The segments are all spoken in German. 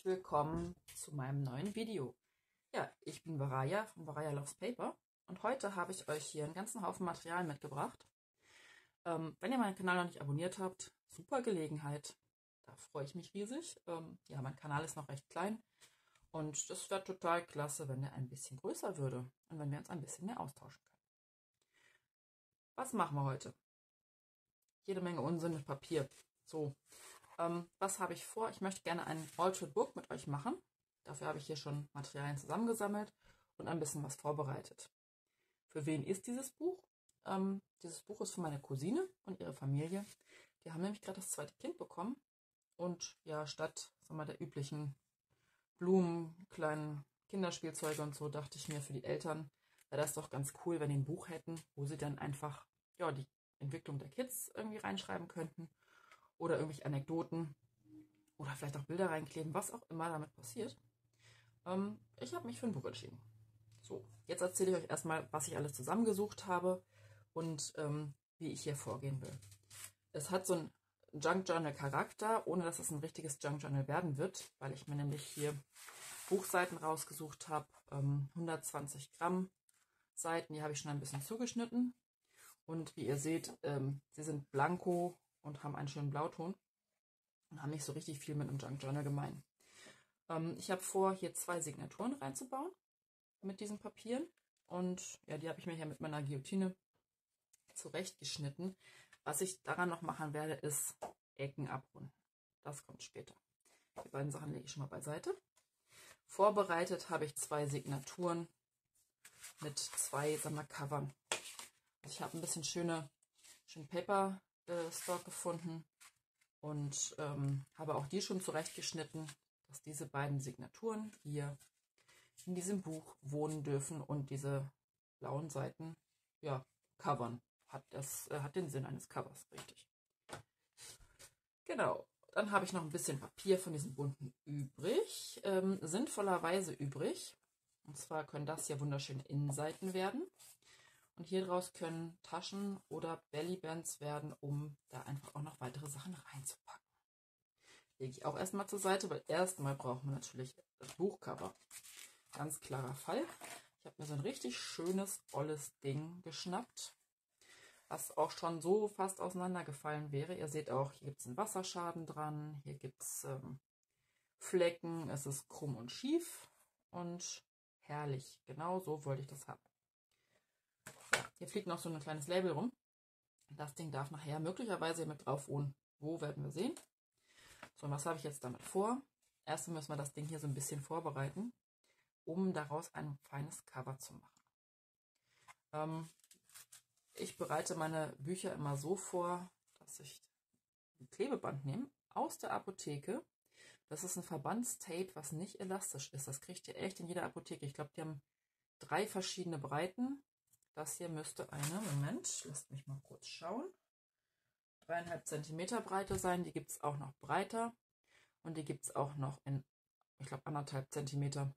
willkommen zu meinem neuen Video. Ja, ich bin Varaya von Varaya Loves Paper und heute habe ich euch hier einen ganzen Haufen Material mitgebracht. Wenn ihr meinen Kanal noch nicht abonniert habt, super Gelegenheit, da freue ich mich riesig. Ja, mein Kanal ist noch recht klein und das wäre total klasse, wenn er ein bisschen größer würde und wenn wir uns ein bisschen mehr austauschen können. Was machen wir heute? Jede Menge Unsinn mit Papier. So, was habe ich vor? Ich möchte gerne ein Altered Book mit euch machen. Dafür habe ich hier schon Materialien zusammengesammelt und ein bisschen was vorbereitet. Für wen ist dieses Buch? Dieses Buch ist für meine Cousine und ihre Familie. Die haben nämlich gerade das zweite Kind bekommen. Und ja, statt der üblichen Blumen, kleinen Kinderspielzeuge und so, dachte ich mir, für die Eltern wäre das doch ganz cool, wenn die ein Buch hätten, wo sie dann einfach ja, die Entwicklung der Kids irgendwie reinschreiben könnten. Oder irgendwelche Anekdoten oder vielleicht auch Bilder reinkleben, was auch immer damit passiert. Ich habe mich für ein Buch entschieden. So, jetzt erzähle ich euch erstmal, was ich alles zusammengesucht habe und wie ich hier vorgehen will. Es hat so einen Junk Journal Charakter, ohne dass es ein richtiges Junk Journal werden wird, weil ich mir nämlich hier Buchseiten rausgesucht habe, 120 Gramm Seiten, die habe ich schon ein bisschen zugeschnitten. Und wie ihr seht, sie sind blanko und haben einen schönen Blauton und haben nicht so richtig viel mit einem Junk Journal gemein. Ich habe vor, hier 2 Signaturen reinzubauen mit diesen Papieren. Und ja, die habe ich mir hier mit meiner Guillotine zurechtgeschnitten. Was ich daran noch machen werde, ist Ecken abrunden. Das kommt später. Die beiden Sachen lege ich schon mal beiseite. Vorbereitet habe ich 2 Signaturen mit 2 Covern. Ich habe ein bisschen schön Paper Stock gefunden und habe auch die schon zurechtgeschnitten, dass diese beiden Signaturen hier in diesem Buch wohnen dürfen und diese blauen Seiten ja covern. Hat den Sinn eines Covers, richtig. Genau. Dann habe ich noch ein bisschen Papier von diesen bunten übrig, sinnvollerweise übrig. Und zwar können das hier wunderschöne Innenseiten werden. Und hier draus können Taschen oder Bellybands werden, um da einfach auch noch weitere Sachen reinzupacken. Lege ich auch erstmal zur Seite, weil erstmal brauchen wir natürlich das Buchcover. Ganz klarer Fall. Ich habe mir so ein richtig schönes, olles Ding geschnappt, was auch schon so fast auseinandergefallen wäre. Ihr seht auch, hier gibt es einen Wasserschaden dran, hier gibt es Flecken, es ist krumm und schief und herrlich. Genau so wollte ich das haben. Hier fliegt noch so ein kleines Label rum. Das Ding darf nachher möglicherweise mit drauf wohnen. Wo, werden wir sehen. So, und was habe ich jetzt damit vor? Erst müssen wir das Ding hier so ein bisschen vorbereiten, um daraus ein feines Cover zu machen. Ich bereite meine Bücher immer so vor, dass ich ein Klebeband nehme aus der Apotheke. Das ist ein Verbandstape, was nicht elastisch ist. Das kriegt ihr echt in jeder Apotheke. Ich glaube, die haben 3 verschiedene Breiten. Das hier müsste eine, Moment, lasst mich mal kurz schauen, 3,5 cm Breite sein. Die gibt es auch noch breiter und die gibt es auch noch in, ich glaube, 1,5 cm.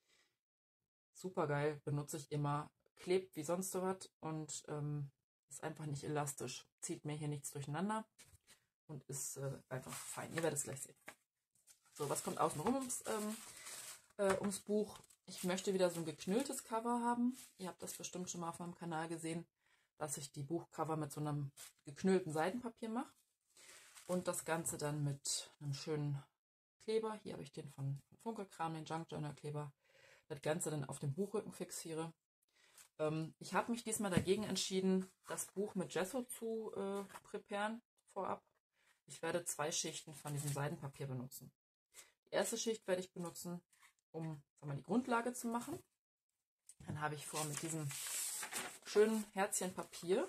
Super geil, benutze ich immer, klebt wie sonst was und ist einfach nicht elastisch. Zieht mir hier nichts durcheinander und ist einfach fein. Ihr werdet es gleich sehen. So, was kommt außenrum ums Buch? Ich möchte wieder so ein geknülltes Cover haben. Ihr habt das bestimmt schon mal auf meinem Kanal gesehen, dass ich die Buchcover mit so einem geknüllten Seidenpapier mache. Und das Ganze dann mit einem schönen Kleber. Hier habe ich den von Funke-Kram, den Junk Journal Kleber. Das Ganze dann auf dem Buchrücken fixiere. Ich habe mich diesmal dagegen entschieden, das Buch mit Gesso zu präparieren vorab. Ich werde 2 Schichten von diesem Seidenpapier benutzen. Die erste Schicht werde ich benutzen, um die Grundlage zu machen. Dann habe ich vor, mit diesem schönen Herzchen Papier,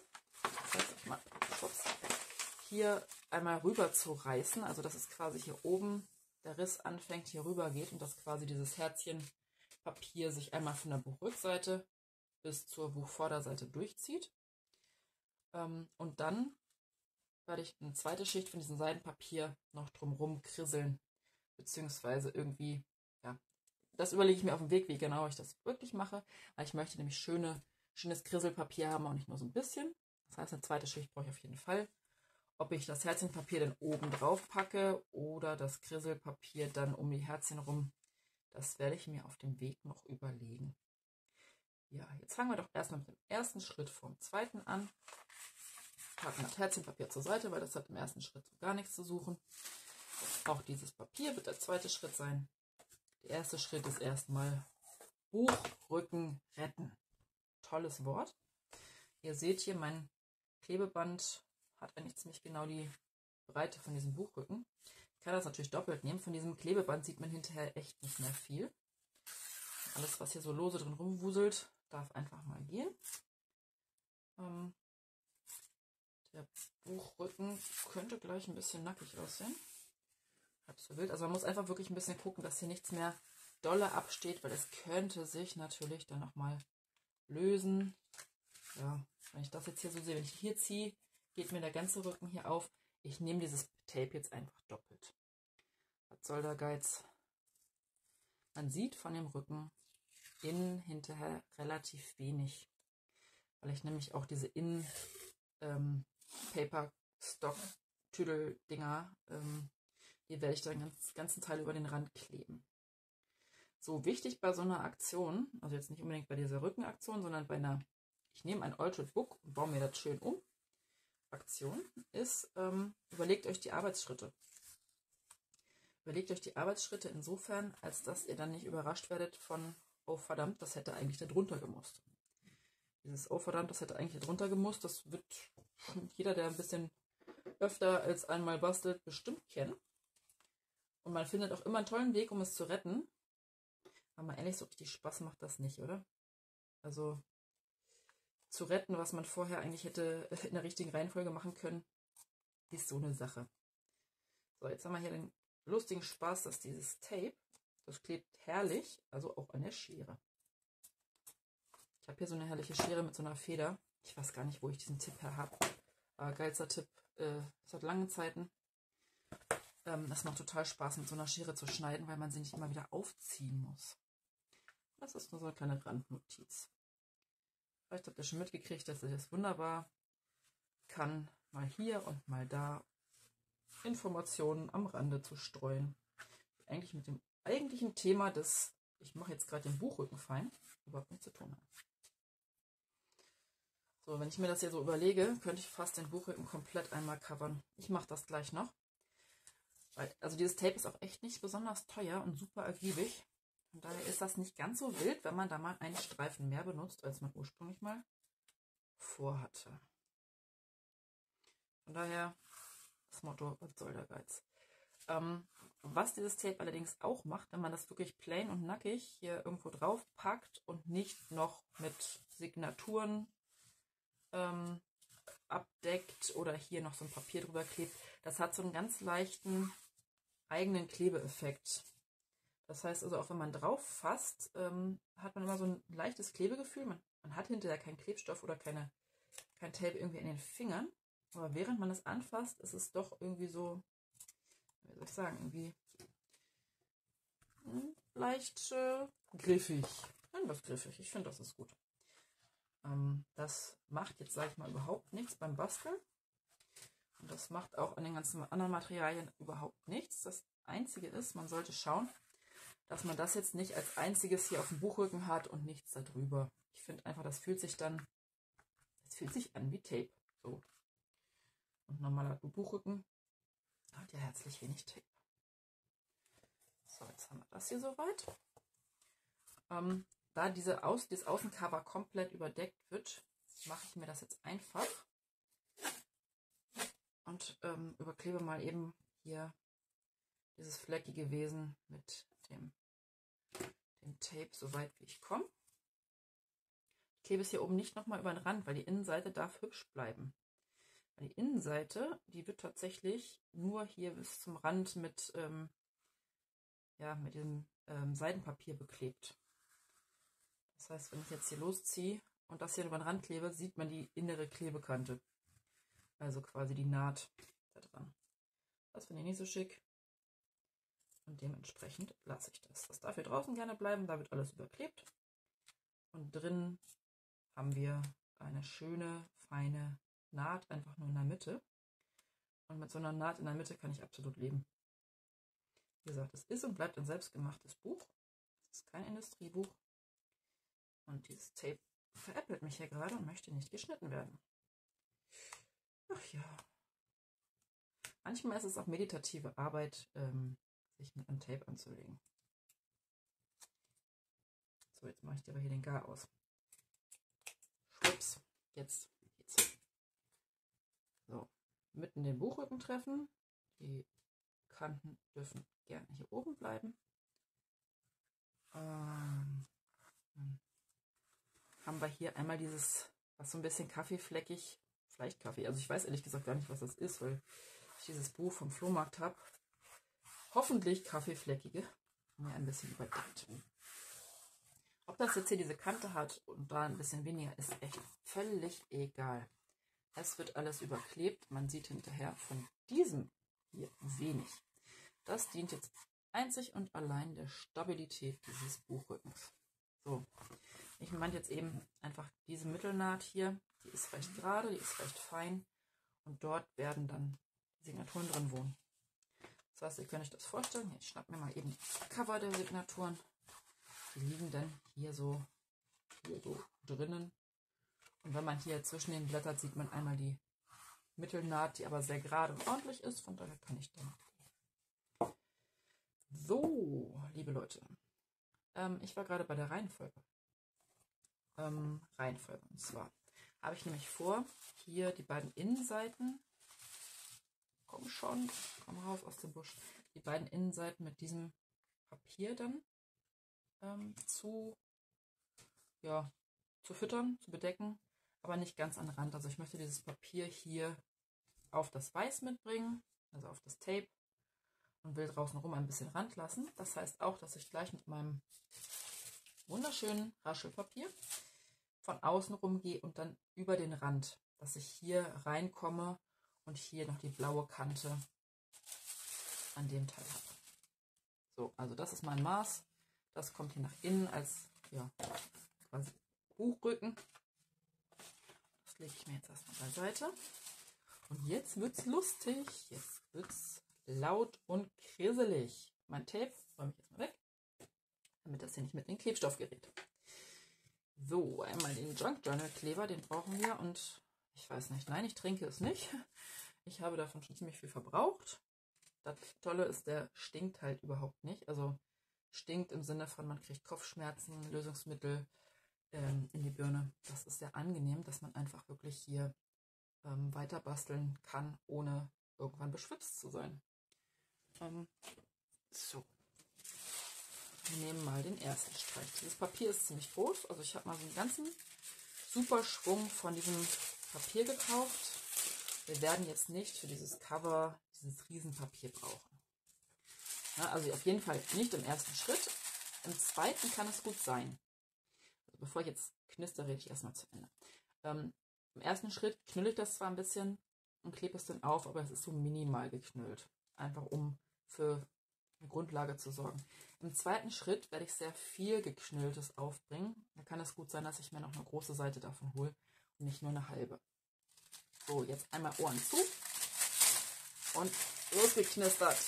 hier einmal rüber zu reißen, also dass es quasi hier oben der Riss anfängt, hier rüber geht und dass quasi dieses Herzchen Papier sich einmal von der Buchrückseite bis zur Buchvorderseite durchzieht. Und dann werde ich eine zweite Schicht von diesem Seidenpapier noch drumherum krisseln, beziehungsweise irgendwie, ja, das überlege ich mir auf dem Weg, wie genau ich das wirklich mache, weil ich möchte nämlich schönes Krisselpapier haben, auch nicht nur so ein bisschen. Das heißt, eine zweite Schicht brauche ich auf jeden Fall. Ob ich das Herzchenpapier dann oben drauf packe oder das Krisselpapier dann um die Herzchen rum, das werde ich mir auf dem Weg noch überlegen. Ja, jetzt fangen wir doch erstmal mit dem ersten Schritt vom zweiten an. Packen das Herzchenpapier zur Seite, weil das hat im ersten Schritt so gar nichts zu suchen. Auch dieses Papier wird der zweite Schritt sein. Der erste Schritt ist erstmal Buchrücken retten. Tolles Wort. Ihr seht hier, mein Klebeband hat eigentlich ziemlich genau die Breite von diesem Buchrücken. Ich kann das natürlich doppelt nehmen. Von diesem Klebeband sieht man hinterher echt nicht mehr viel. Alles, was hier so lose drin rumwuselt, darf einfach mal gehen. Der Buchrücken könnte gleich ein bisschen nackig aussehen. Halb so wild. Also man muss einfach wirklich ein bisschen gucken, dass hier nichts mehr dolle absteht, weil es könnte sich natürlich dann nochmal lösen. Ja, wenn ich das jetzt hier so sehe, wenn ich hier ziehe, geht mir der ganze Rücken hier auf. Ich nehme dieses Tape jetzt einfach doppelt. Was soll der Geiz? Man sieht von dem Rücken innen hinterher relativ wenig, weil ich nämlich auch diese Paper Stock Tüdel Dinger, die werde ich dann den ganzen Teil über den Rand kleben. So wichtig bei so einer Aktion, also jetzt nicht unbedingt bei dieser Rückenaktion, sondern bei einer, ich nehme ein Altered Book und baue mir das schön um, Aktion ist, überlegt euch die Arbeitsschritte. Überlegt euch die Arbeitsschritte insofern, als dass ihr dann nicht überrascht werdet von, oh verdammt, das hätte eigentlich da drunter gemusst. Dieses, oh verdammt, das hätte eigentlich da drunter gemusst, das wird jeder, der ein bisschen öfter als einmal bastelt, bestimmt kennen. Und man findet auch immer einen tollen Weg, um es zu retten. Aber mal ehrlich, so richtig Spaß macht das nicht, oder? Also zu retten, was man vorher eigentlich hätte in der richtigen Reihenfolge machen können, ist so eine Sache. So, jetzt haben wir hier den lustigen Spaß, dass dieses Tape, das klebt herrlich, also auch an der Schere. Ich habe hier so eine herrliche Schere mit so einer Feder. Ich weiß gar nicht, wo ich diesen Tipp her habe. Geilster Tipp, seit langen Zeiten. Das macht total Spaß, mit so einer Schere zu schneiden, weil man sie nicht immer wieder aufziehen muss. Das ist nur so eine kleine Randnotiz. Vielleicht habt ihr schon mitgekriegt, dass ich das wunderbar kann, mal hier und mal da Informationen am Rande zu streuen. Die eigentlich mit dem eigentlichen Thema des, ich mache jetzt gerade den Buchrücken fein, überhaupt nichts zu tun haben. So, wenn ich mir das hier so überlege, könnte ich fast den Buchrücken komplett einmal covern. Ich mache das gleich noch. Also dieses Tape ist auch echt nicht besonders teuer und super ergiebig. Von daher ist das nicht ganz so wild, wenn man da mal einen Streifen mehr benutzt, als man ursprünglich mal vorhatte. Von daher das Motto, was soll der Geiz? Was dieses Tape allerdings auch macht, wenn man das wirklich plain und nackig hier irgendwo drauf packt und nicht noch mit Signaturen abdeckt oder hier noch so ein Papier drüber klebt, das hat so einen ganz leichten eigenen Klebeeffekt. Das heißt also, auch wenn man drauf fasst, hat man immer so ein leichtes Klebegefühl. Man hat hinterher keinen Klebstoff oder kein Tape irgendwie in den Fingern. Aber während man es anfasst, ist es doch irgendwie so, wie soll ich sagen, irgendwie leicht griffig. Etwas griffig. Ich finde, das ist gut. Das macht jetzt, sage ich mal, überhaupt nichts beim Basteln. Und das macht auch an den ganzen anderen Materialien überhaupt nichts. Das Einzige ist, man sollte schauen, dass man das jetzt nicht als einziges hier auf dem Buchrücken hat und nichts darüber. Ich finde einfach, das fühlt sich an wie Tape. So. Und normaler Buchrücken hat ja herzlich wenig Tape. So, jetzt haben wir das hier soweit. Da dieses Außencover komplett überdeckt wird, mache ich mir das jetzt einfach und überklebe mal eben hier dieses fleckige Wesen mit dem Tape so weit wie ich komme. Ich klebe es hier oben nicht nochmal über den Rand, weil die Innenseite darf hübsch bleiben. Die Innenseite, die wird tatsächlich nur hier bis zum Rand mit diesem Seidenpapier beklebt. Das heißt, wenn ich jetzt hier losziehe und das hier über den Rand klebe, sieht man die innere Klebekante. Also quasi die Naht da dran. Das finde ich nicht so schick. Und dementsprechend lasse ich das. Das darf hier draußen gerne bleiben, da wird alles überklebt. Und drin haben wir eine schöne, feine Naht, einfach nur in der Mitte. Und mit so einer Naht in der Mitte kann ich absolut leben. Wie gesagt, es ist und bleibt ein selbstgemachtes Buch. Es ist kein Industriebuch. Und dieses Tape veräppelt mich hier gerade und möchte nicht geschnitten werden. Ach ja. Manchmal ist es auch meditative Arbeit, sich mit einem Tape anzulegen. So, jetzt mache ich dir aber hier den Gar aus. Schwupps, jetzt geht's. So, mitten den Buchrücken treffen. Die Kanten dürfen gerne hier oben bleiben. Haben wir hier einmal dieses, was so ein bisschen kaffeefleckig, vielleicht Kaffee, also ich weiß ehrlich gesagt gar nicht, was das ist, weil ich dieses Buch vom Flohmarkt habe. Hoffentlich kaffeefleckige, mir ein bisschen überdeckt. Ob das jetzt hier diese Kante hat und da ein bisschen weniger, ist echt völlig egal. Es wird alles überklebt, man sieht hinterher von diesem hier wenig. Das dient jetzt einzig und allein der Stabilität dieses Buchrückens. So, ich meine jetzt eben einfach diese Mittelnaht hier, die ist recht gerade, die ist recht fein und dort werden dann die Signaturen drin wohnen. Das heißt, ihr könnt euch das vorstellen, ich schnappe mir mal eben die Cover der Signaturen, die liegen dann hier so drinnen. Und wenn man hier zwischen den blättert, sieht man einmal die Mittelnaht, die aber sehr gerade und ordentlich ist, von daher kann ich dann. So, liebe Leute, ich war gerade bei der Reihenfolge. Und zwar habe ich nämlich vor, hier die beiden Innenseiten, komm schon, komm raus aus dem Busch, die beiden Innenseiten mit diesem Papier dann zu füttern, zu bedecken, aber nicht ganz an den Rand. Also ich möchte dieses Papier hier auf das Weiß mitbringen, also auf das Tape, und will draußen rum ein bisschen Rand lassen. Das heißt auch, dass ich gleich mit meinem wunderschönen Raschelpapier von außen rumgehe und dann über den Rand, dass ich hier reinkomme und hier noch die blaue Kante an dem Teil habe. So, also das ist mein Maß. Das kommt hier nach innen als quasi Buchrücken. Das lege ich mir jetzt erstmal beiseite. Und jetzt wird's lustig. Jetzt wird's laut und kriselig. Mein Tape räume ich jetzt mal weg, damit das hier nicht mit in den Klebstoff gerät. So, einmal den Junk Journal Kleber, den brauchen wir. Und ich weiß nicht, nein, ich trinke es nicht. Ich habe davon schon ziemlich viel verbraucht. Das Tolle ist, der stinkt halt überhaupt nicht. Also stinkt im Sinne von, man kriegt Kopfschmerzen, Lösungsmittel in die Birne. Das ist sehr angenehm, dass man einfach wirklich hier weiter basteln kann, ohne irgendwann beschwipst zu sein. So. Wir nehmen mal den ersten Streich. Dieses Papier ist ziemlich groß. Also ich habe mal so einen ganzen super Schwung von diesem Papier gekauft. Wir werden jetzt nicht für dieses Cover dieses Riesenpapier brauchen. Ja, also auf jeden Fall nicht im ersten Schritt. Im zweiten kann es gut sein. Also bevor ich jetzt knistere, rede ich erstmal zu Ende. Im ersten Schritt knülle ich das zwar ein bisschen und klebe es dann auf, aber es ist so minimal geknüllt. Einfach um für eine Grundlage zu sorgen. Im zweiten Schritt werde ich sehr viel geknülltes aufbringen. Da kann es gut sein, dass ich mir noch eine große Seite davon hole und nicht nur eine halbe. So, jetzt einmal Ohren zu und losgeknistert.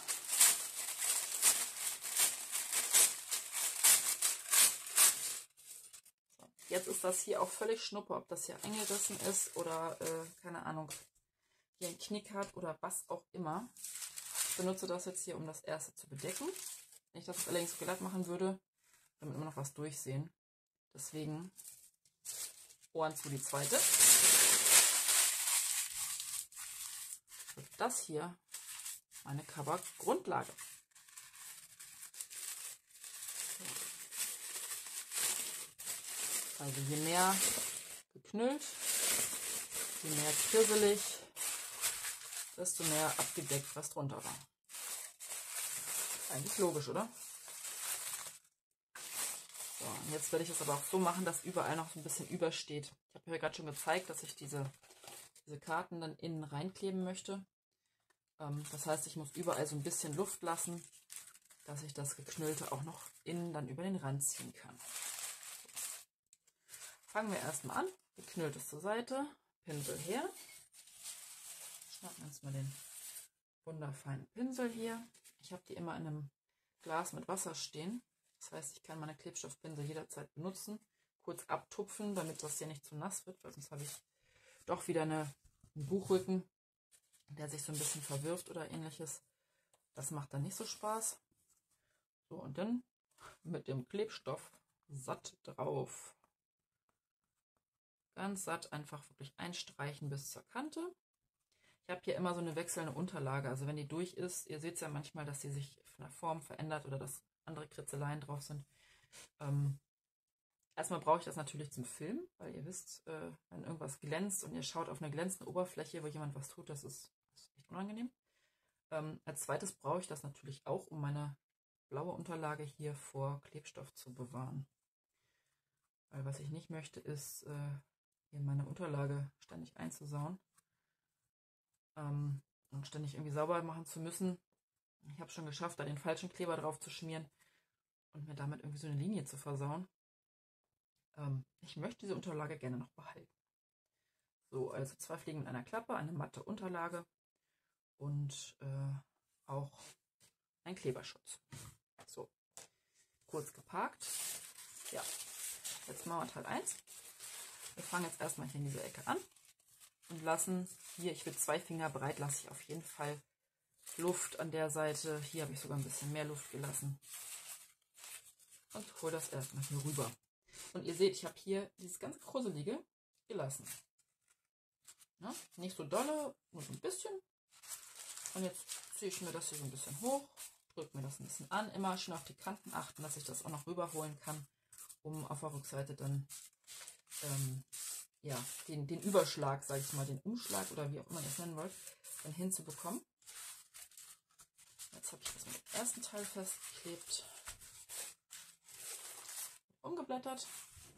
So, jetzt ist das hier auch völlig Schnuppe, ob das hier eingerissen ist oder, keine Ahnung, hier einen Knick hat oder was auch immer. Ich benutze das jetzt hier, um das erste zu bedecken. Wenn ich das allerdings so glatt machen würde, dann immer noch was durchsehen. Deswegen Ohren zu die zweite. Und das hier meine Cover-Grundlage. Also je mehr geknüllt, je mehr krisselig, desto mehr abgedeckt, was drunter war. Eigentlich logisch, oder? So, und jetzt werde ich es aber auch so machen, dass überall noch so ein bisschen übersteht. Ich habe ja gerade schon gezeigt, dass ich diese Karten dann innen reinkleben möchte. Das heißt, ich muss überall so ein bisschen Luft lassen, dass ich das Geknüllte auch noch innen dann über den Rand ziehen kann. Fangen wir erstmal an. Geknülltes zur Seite, Pinsel her, Schnappen wir uns mal den wunderfeinen Pinsel hier. Ich habe die immer in einem Glas mit Wasser stehen. Das heißt, ich kann meine Klebstoffpinsel jederzeit benutzen. Kurz abtupfen, damit das hier nicht zu nass wird, weil sonst habe ich doch wieder einen Buchrücken, der sich so ein bisschen verwirft oder ähnliches. Das macht dann nicht so Spaß. So, und dann mit dem Klebstoff satt drauf. Ganz satt, einfach wirklich einstreichen bis zur Kante. Ich habe hier immer so eine wechselnde Unterlage, also wenn die durch ist, ihr seht es ja manchmal, dass sie sich von der Form verändert oder dass andere Kritzeleien drauf sind. Erstmal brauche ich das natürlich zum Filmen, weil ihr wisst, wenn irgendwas glänzt und ihr schaut auf eine glänzende Oberfläche, wo jemand was tut, das ist echt unangenehm. Als zweites brauche ich das natürlich auch, um meine blaue Unterlage hier vor Klebstoff zu bewahren. Weil was ich nicht möchte, ist hier meine Unterlage ständig einzusauen und ständig irgendwie sauber machen zu müssen. Ich habe schon geschafft, da den falschen Kleber drauf zu schmieren und mir damit irgendwie so eine Linie zu versauen. Ich möchte diese Unterlage gerne noch behalten. So, also 2 Fliegen mit einer Klappe, eine matte Unterlage und auch ein Kleberschutz. So, kurz geparkt. Ja, jetzt machen wir Teil 1. Wir fangen jetzt erstmal hier in diese Ecke an und lassen hier, ich will 2 Finger breit, lasse ich auf jeden Fall Luft an der Seite. Hier habe ich sogar ein bisschen mehr Luft gelassen. Und hole das erstmal hier rüber. Und ihr seht, ich habe hier dieses ganz Krusselige gelassen. Ja, nicht so dolle, nur so ein bisschen. Und jetzt ziehe ich mir das hier so ein bisschen hoch, drücke mir das ein bisschen an. Immer schön auf die Kanten achten, dass ich das auch noch rüberholen kann, um auf der Rückseite dann ja, den Überschlag, sage ich mal, den Umschlag oder wie auch immer ihr das nennen wollt, dann hinzubekommen. Jetzt habe ich das mit dem ersten Teil festgeklebt, umgeblättert.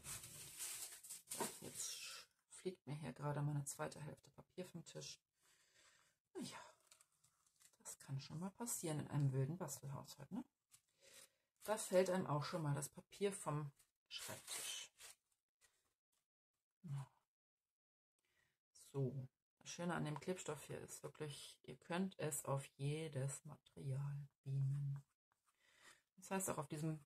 Jetzt fliegt mir hier gerade meine zweite Hälfte Papier vom Tisch. Ja, das kann schon mal passieren in einem wilden Bastelhaushalt, ne? Da fällt einem auch schon mal das Papier vom Schreibtisch. So, das Schöne an dem Klebstoff hier ist wirklich, ihr könnt es auf jedes Material beamen. Das heißt auch auf diesem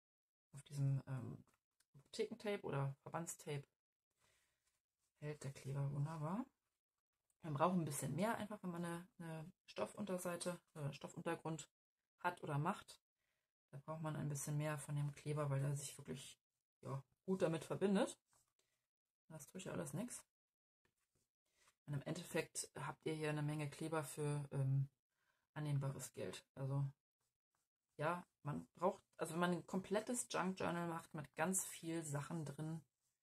Apothekentape oder Verbandstape hält der Kleber wunderbar. Man braucht ein bisschen mehr, einfach wenn man eine Stoffunterseite, Stoffuntergrund hat oder macht. Da braucht man ein bisschen mehr von dem Kleber, weil er sich wirklich gut damit verbindet. Das tue ich ja alles nichts. Und im Endeffekt habt ihr hier eine Menge Kleber für annehmbares Geld. Also ja, man braucht, also wenn man ein komplettes Junk Journal macht mit ganz viel Sachen drin,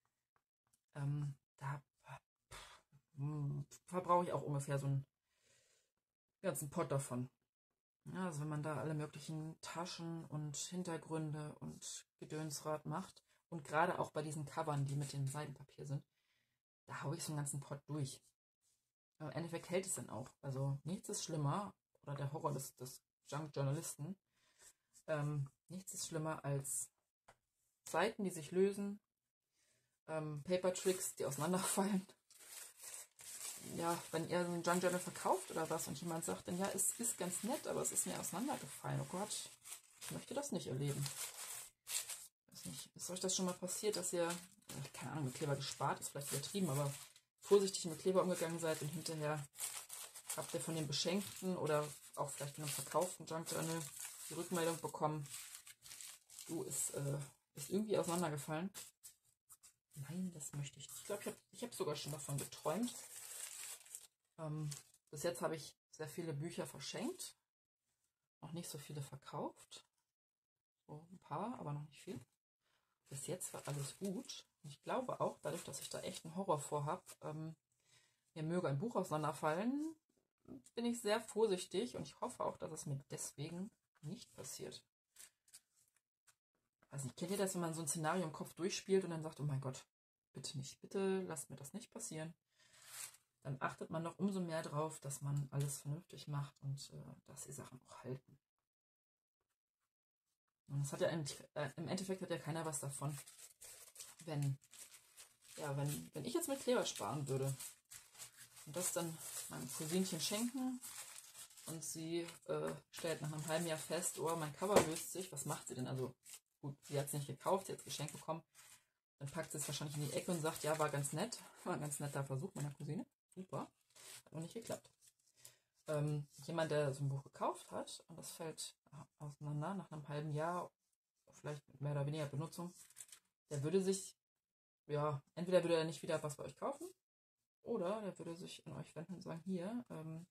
da verbrauche ich auch ungefähr so einen ganzen Pot davon. Ja, also wenn man da alle möglichen Taschen und Hintergründe und Gedönsrad macht und gerade auch bei diesen Covern, die mit dem Seidenpapier sind, da haue ich so einen ganzen Pot durch. Aber im Endeffekt hält es dann auch. Also nichts ist schlimmer, oder der Horror des Junk-Journalisten, nichts ist schlimmer als Seiten, die sich lösen, Paper-Tricks, die auseinanderfallen. Ja, wenn ihr so ein Junk-Journal verkauft oder was und jemand sagt dann, ja, es ist ganz nett, aber es ist mir auseinandergefallen. Oh Gott, ich möchte das nicht erleben. Weiß nicht, ist euch das schon mal passiert, dass ihr, keine Ahnung, mit Kleber gespart, ist vielleicht übertrieben, aber vorsichtig mit Kleber umgegangen seid und hinterher habt ihr von dem beschenkten oder auch vielleicht von einem verkauften Junk-Journal die Rückmeldung bekommen, du, ist irgendwie auseinandergefallen. Nein, das möchte ich nicht. Ich glaube, ich hab sogar schon davon geträumt. Bis jetzt habe ich sehr viele Bücher verschenkt. Noch nicht so viele verkauft. So ein paar, aber noch nicht viel. Bis jetzt war alles gut. Und ich glaube auch, dadurch, dass ich da echt einen Horror vorhab, mir möge ein Buch auseinanderfallen, bin ich sehr vorsichtig und ich hoffe auch, dass es mir deswegen nicht passiert. Also kennt ihr das, wenn man so ein Szenario im Kopf durchspielt und dann sagt, oh mein Gott, bitte nicht, bitte lasst mir das nicht passieren. Dann achtet man noch umso mehr drauf, dass man alles vernünftig macht und dass die Sachen auch halten. Und es hat ja im Endeffekt hat ja keiner was davon, wenn ich jetzt mit Kleber sparen würde. Und das dann meinem Cousinchen schenken. Und sie stellt nach einem halben Jahr fest, oh, mein Cover löst sich. Was macht sie denn? Also gut, sie hat es nicht gekauft, sie hat es geschenkt bekommen. Dann packt sie es wahrscheinlich in die Ecke und sagt, ja, war ganz nett. War ein ganz netter Versuch meiner Cousine. Super. Hat auch nicht geklappt. Jemand, der so ein Buch gekauft hat und das fällt auseinander nach einem halben Jahr, vielleicht mit mehr oder weniger Benutzung, der würde sich, ja, entweder würde er nicht wieder was bei euch kaufen oder der würde sich an euch wenden und sagen, hier,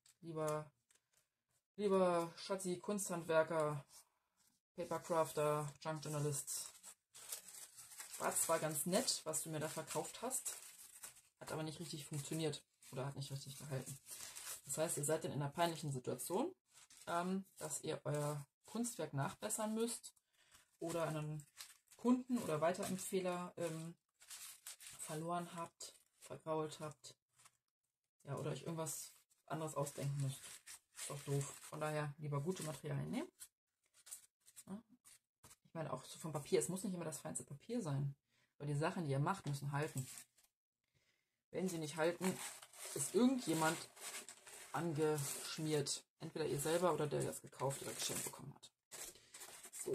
lieber Schatzi, Kunsthandwerker, Papercrafter, Junk Journalist, war zwar ganz nett, was du mir da verkauft hast, hat aber nicht richtig funktioniert oder hat nicht richtig gehalten. Das heißt, ihr seid dann in einer peinlichen Situation, dass ihr euer Kunstwerk nachbessern müsst oder einen Kunden oder Weiterempfehler verloren habt, vergrault habt, ja, oder euch irgendwas anderes ausdenken müsst. Ist doch doof. Von daher lieber gute Materialien nehmen. Ja. Ich meine, auch so vom Papier, es muss nicht immer das feinste Papier sein, aber die Sachen, die ihr macht, müssen halten. Wenn sie nicht halten, ist irgendjemand angeschmiert. Entweder ihr selber oder der das gekauft oder geschenkt bekommen hat. So.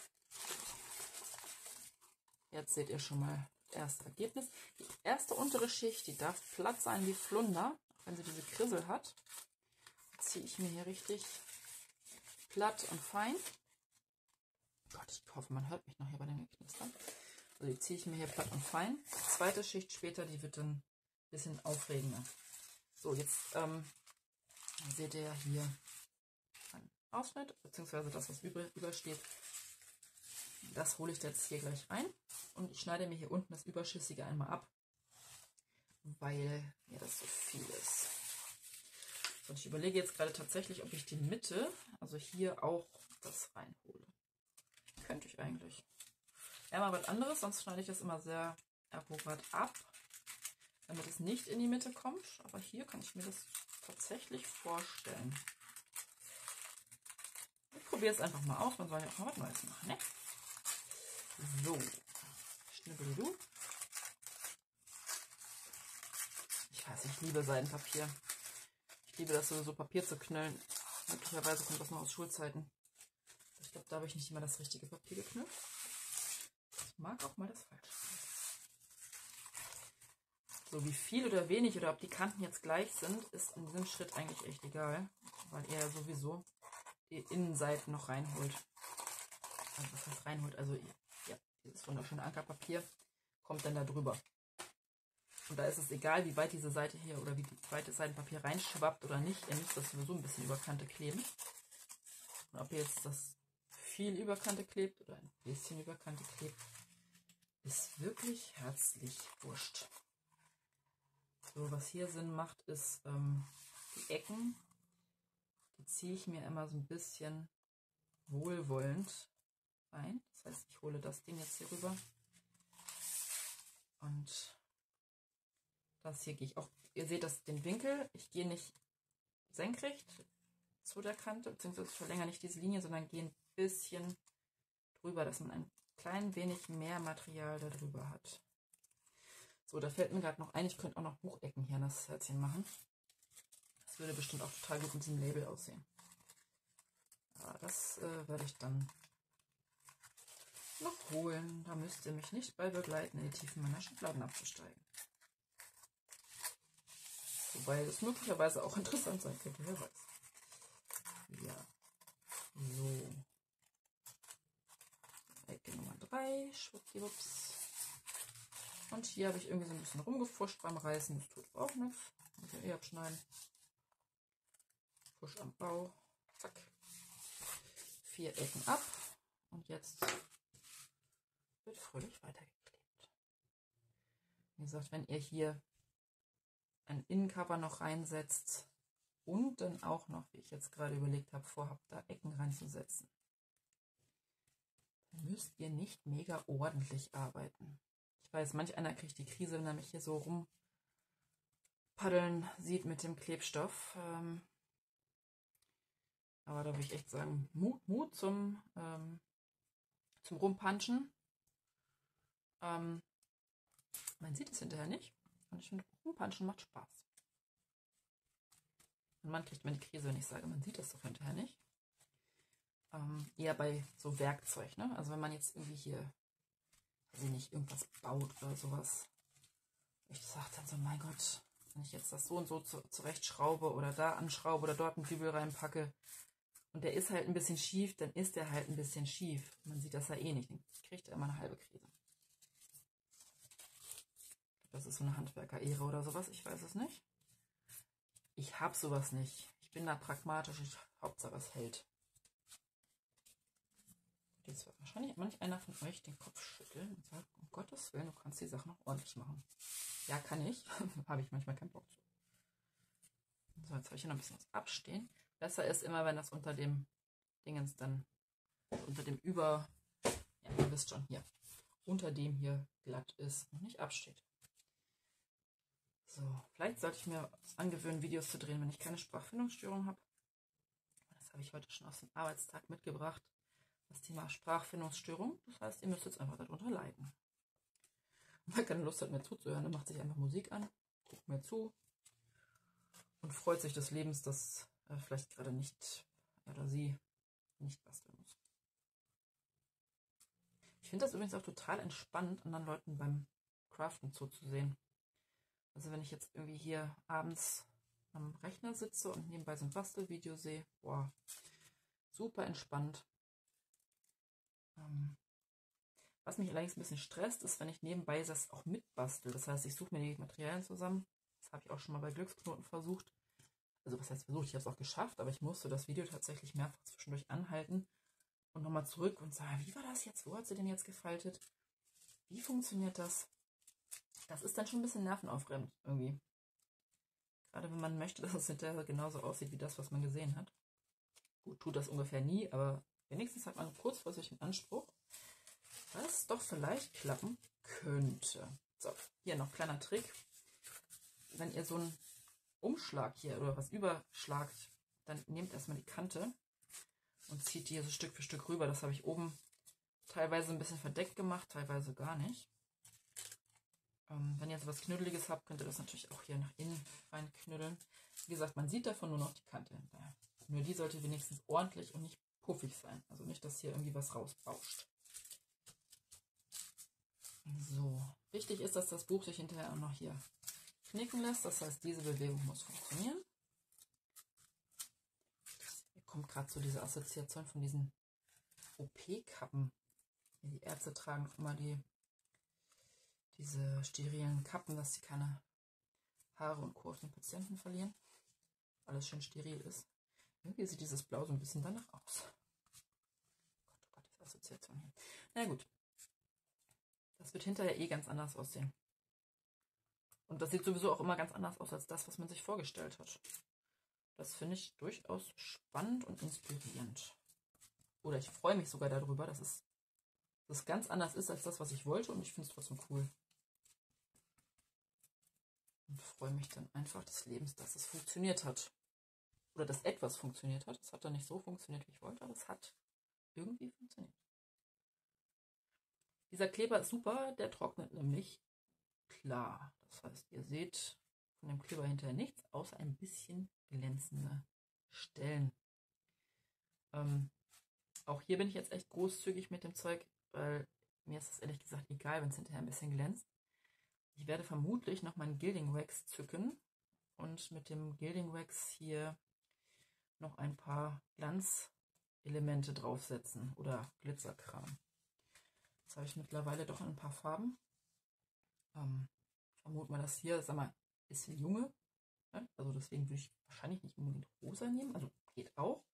Jetzt seht ihr schon mal das erste Ergebnis. Die erste untere Schicht, die darf platt sein wie Flunder, auch wenn sie diese Krissel hat. Jetzt ziehe ich mir hier richtig platt und fein. Gott, ich hoffe, man hört mich noch hier bei den Geknistern. Also die ziehe ich mir hier platt und fein. Die zweite Schicht später, die wird dann ein bisschen aufregender. So, jetzt seht ihr hier einen Ausschnitt, beziehungsweise das, was übersteht. Das hole ich jetzt hier gleich rein und ich schneide mir hier unten das Überschüssige einmal ab, weil mir das so viel ist. Und ich überlege jetzt gerade tatsächlich, ob ich die Mitte, also hier auch das reinhole. Könnte ich eigentlich. Ja, mal was anderes, sonst schneide ich das immer sehr akkurat ab, damit es nicht in die Mitte kommt. Aber hier kann ich mir das tatsächlich vorstellen. Ich probiere es einfach mal aus, man soll ja auch mal was Neues machen, ne? So, schnibbelidu. Ich weiß, ich liebe Seidenpapier. Ich liebe das sowieso, Papier zu knüllen. Möglicherweise kommt das noch aus Schulzeiten. Ich glaube, da habe ich nicht immer das richtige Papier geknüllt. Ich mag auch mal das falsche. So, wie viel oder wenig oder ob die Kanten jetzt gleich sind, ist in diesem Schritt eigentlich echt egal, weil er sowieso die Innenseiten noch reinholt. Also was heißt reinholt? Also ja, dieses wunderschöne Ankerpapier kommt dann da drüber. Und da ist es egal, wie weit diese Seite hier oder wie weit das Seidenpapier reinschwappt oder nicht. Ihr müsst das sowieso ein bisschen über Kante kleben. Und ob ihr jetzt das viel über Kante klebt oder ein bisschen über Kante klebt, ist wirklich herzlich wurscht. So, was hier Sinn macht, ist die Ecken. Die ziehe ich mir immer so ein bisschen wohlwollend rein. Das heißt, ich hole das Ding jetzt hier rüber. Und das hier gehe ich auch, ihr seht das, den Winkel, ich gehe nicht senkrecht zu der Kante, beziehungsweise ich verlängere nicht diese Linie, sondern gehe ein bisschen drüber, dass man ein klein wenig mehr Material da drüber hat. So, da fällt mir gerade noch ein, ich könnte auch noch Buchecken hier an das Herzchen machen. Das würde bestimmt auch total gut mit diesem Label aussehen. Aber das werde ich dann noch holen. Da müsst ihr mich nicht bei begleiten, in die Tiefen meiner Schubladen abzusteigen. Wobei das möglicherweise auch interessant sein könnte, wer weiß. Ja, so. Ecke Nummer 3, schwuppdiwupps. Und hier habe ich irgendwie so ein bisschen rumgefuscht beim Reißen, das tut auch nichts. Muss ich eh abschneiden. Fusch am Bauch, zack. 4 Ecken ab. Und jetzt wird fröhlich weitergeklebt. Wie gesagt, wenn ihr hier ein Innencover noch reinsetzt und dann auch noch, wie ich jetzt gerade überlegt habe, vorhabt, da Ecken reinzusetzen, dann müsst ihr nicht mega ordentlich arbeiten. Ich weiß, manch einer kriegt die Krise, wenn er mich hier so rumpaddeln sieht mit dem Klebstoff. Aber da würde ich echt sagen, Mut zum Rumpanschen. Man sieht es hinterher nicht. Und ich finde, Rumpanschen macht Spaß. Mein Mann kriegt mir die Krise, wenn ich sage, man sieht das doch hinterher nicht. Eher bei so Werkzeug, ne? Also wenn man jetzt irgendwie hier, weiß ich nicht, irgendwas baut oder sowas. Ich sage dann so, mein Gott, wenn ich jetzt das so und so zurechtschraube oder da anschraube oder dort einen Dübel reinpacke und der ist halt ein bisschen schief, dann ist der halt ein bisschen schief. Man sieht das ja eh nicht, dann kriegt er immer eine halbe Krise. Das ist so eine Handwerker-Ehre oder sowas, ich weiß es nicht. Ich habe sowas nicht. Ich bin da pragmatisch, Hauptsache es hält. Jetzt wird wahrscheinlich manch einer von euch den Kopf schütteln und sagt, um Gottes Willen, du kannst die Sache noch ordentlich machen. Ja, kann ich. Habe ich manchmal keinen Bock zu. So, jetzt habe ich hier noch ein bisschen was abstehen. Besser ist immer, wenn das unter dem Dingens dann, unter dem ja, ihr wisst schon, hier, unter dem hier glatt ist und nicht absteht. So, vielleicht sollte ich mir angewöhnen, Videos zu drehen, wenn ich keine Sprachfindungsstörung habe. Das habe ich heute schon aus dem Arbeitstag mitgebracht. Das Thema Sprachfindungsstörung. Das heißt, ihr müsst jetzt einfach darunter leiden. Und wer keine Lust hat, mir zuzuhören, dann macht sich einfach Musik an, guckt mir zu und freut sich des Lebens, dass er vielleicht gerade nicht, er oder sie, nicht basteln muss. Ich finde das übrigens auch total entspannt, anderen Leuten beim Craften zuzusehen. Also wenn ich jetzt irgendwie hier abends am Rechner sitze und nebenbei so ein Bastelvideo sehe, boah, super entspannt. Was mich allerdings ein bisschen stresst, ist, wenn ich nebenbei das auch mitbastel. Das heißt, ich suche mir die Materialien zusammen. Das habe ich auch schon mal bei Glücksknoten versucht. Also was heißt versucht, ich habe es auch geschafft, aber ich musste das Video tatsächlich mehrfach zwischendurch anhalten und nochmal zurück und sagen, wie war das jetzt? Wo hat sie denn jetzt gefaltet? Wie funktioniert das? Das ist dann schon ein bisschen nervenaufreibend irgendwie. Gerade wenn man möchte, dass es hinterher genauso aussieht wie das, was man gesehen hat. Gut, tut das ungefähr nie, aber wenigstens hat man kurzfristig einen Anspruch, dass es doch vielleicht klappen könnte. So, hier noch kleiner Trick. Wenn ihr so einen Umschlag hier oder was überschlagt, dann nehmt erstmal die Kante und zieht die hier so Stück für Stück rüber. Das habe ich oben teilweise ein bisschen verdeckt gemacht, teilweise gar nicht. Wenn ihr so was Knütteliges habt, könnt ihr das natürlich auch hier nach innen rein knüddeln. Wie gesagt, man sieht davon nur noch die Kante hinterher. Nur die sollte wenigstens ordentlich und nicht puffig sein. Also nicht, dass hier irgendwie was rausbauscht. So, wichtig ist, dass das Buch sich hinterher auch noch hier knicken lässt. Das heißt, diese Bewegung muss funktionieren. Hier kommt gerade so diese Assoziation von diesen OP-Kappen. Die Ärzte tragen auch immer diese sterilen Kappen, dass sie keine Haare und Co. auf den Patienten verlieren. Alles schön steril ist. Irgendwie sieht dieses Blau so ein bisschen danach aus. Oh Gott, diese Assoziation hier. Na gut. Das wird hinterher eh ganz anders aussehen. Und das sieht sowieso auch immer ganz anders aus als das, was man sich vorgestellt hat. Das finde ich durchaus spannend und inspirierend. Oder ich freue mich sogar darüber, dass es ganz anders ist als das, was ich wollte, und ich finde es trotzdem cool. Und freue mich dann einfach des Lebens, dass es funktioniert hat. Oder dass etwas funktioniert hat. Es hat dann nicht so funktioniert, wie ich wollte, aber es hat irgendwie funktioniert. Dieser Kleber ist super, der trocknet nämlich klar. Das heißt, ihr seht von dem Kleber hinterher nichts, außer ein bisschen glänzende Stellen. Auch hier bin ich jetzt echt großzügig mit dem Zeug, weil mir ist es ehrlich gesagt egal, wenn es hinterher ein bisschen glänzt. Ich werde vermutlich noch meinen Gilding Wax zücken und mit dem Gilding Wax hier noch ein paar Glanzelemente draufsetzen oder Glitzerkram. Das habe ich mittlerweile doch in ein paar Farben. Vermute mal, das hier, sag mal, ist ein Junge. Ne? Also deswegen würde ich wahrscheinlich nicht unbedingt rosa nehmen. Also geht auch.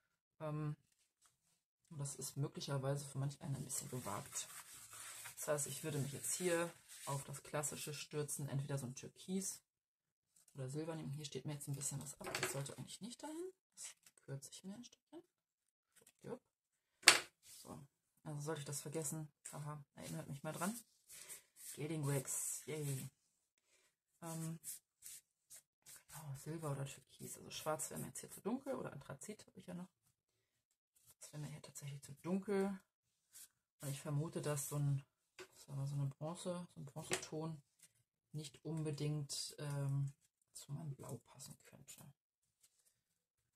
Das ist möglicherweise für manch einen ein bisschen gewagt. Das heißt, ich würde mich jetzt hier auf das Klassische stürzen. Entweder so ein Türkis oder Silber nehmen. Hier steht mir jetzt ein bisschen was ab. Das sollte eigentlich nicht dahin. Das kürze ich mir ein Stückchen. So, also sollte ich das vergessen. Haha, erinnert mich mal dran. Gilding Wax, yay. Genau, Silber oder Türkis. Also schwarz wäre mir jetzt hier zu dunkel, oder Anthrazit habe ich ja noch. Das wäre mir hier tatsächlich zu dunkel. Und ich vermute, dass so ein Bronzeton nicht unbedingt zu meinem Blau passen könnte.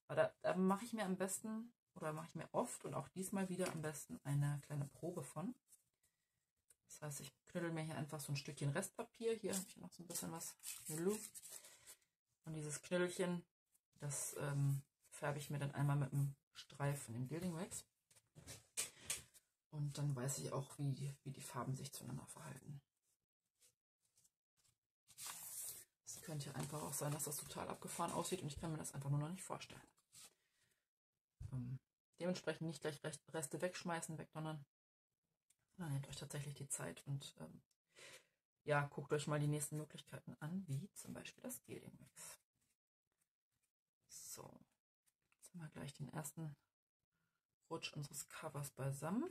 Aber da mache ich mir am besten, oder mache ich mir oft und auch diesmal wieder am besten eine kleine Probe von. Das heißt, ich knüttel mir hier einfach so ein Stückchen Restpapier. Hier habe ich noch so ein bisschen was. Und dieses Knüttelchen, das färbe ich mir dann einmal mit einem Streif von dem Gilding Wax. Und dann weiß ich auch, wie die Farben sich zueinander verhalten. Es könnte einfach auch sein, dass das total abgefahren aussieht und ich kann mir das einfach nur noch nicht vorstellen. Dementsprechend nicht gleich Reste wegschmeißen, wegdonnern. Dann nehmt euch tatsächlich die Zeit und ja, guckt euch mal die nächsten Möglichkeiten an, wie zum Beispiel das Gilding Wax. So, jetzt haben wir gleich den ersten Rutsch unseres Covers beisammen.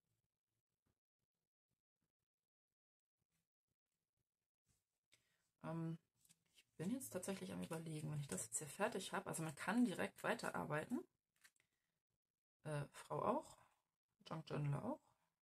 Ich bin jetzt tatsächlich am Überlegen, wenn ich das jetzt hier fertig habe, also man kann direkt weiterarbeiten. Frau auch, Junk Journal auch.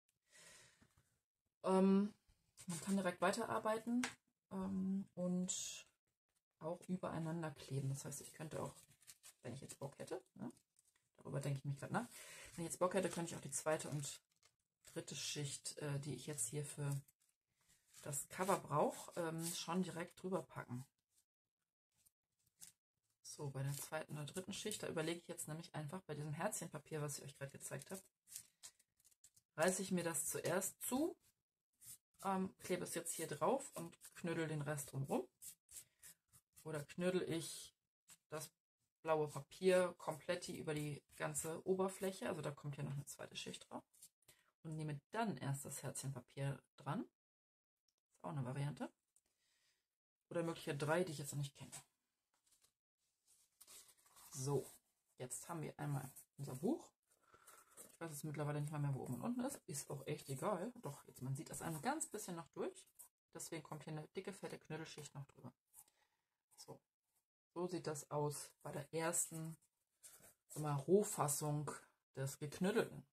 Man kann direkt weiterarbeiten und auch übereinander kleben. Das heißt, ich könnte auch, wenn ich jetzt Bock hätte, ne, darüber denke ich mich gerade nach, wenn ich jetzt Bock hätte, könnte ich auch die zweite und dritte Schicht, die ich jetzt hier für das Cover brauche, schon direkt drüber packen. So, bei der zweiten oder dritten Schicht, da überlege ich jetzt nämlich einfach bei diesem Herzchenpapier, was ich euch gerade gezeigt habe, reiße ich mir das zuerst zu, klebe es jetzt hier drauf und knödel den Rest drumherum. Oder knödel ich das blaue Papier komplett über die ganze Oberfläche, also da kommt hier noch eine zweite Schicht drauf. Und nehme dann erst das Herzchenpapier dran. Ist auch eine Variante. Oder mögliche 3, die ich jetzt noch nicht kenne. So, jetzt haben wir einmal unser Buch. Ich weiß jetzt mittlerweile nicht mal mehr, wo oben und unten ist. Ist auch echt egal. Doch, jetzt man sieht das ein ganz bisschen noch durch. Deswegen kommt hier eine dicke, fette Knödelschicht noch drüber. So sieht das aus bei der ersten Rohfassung des Geknüttelten.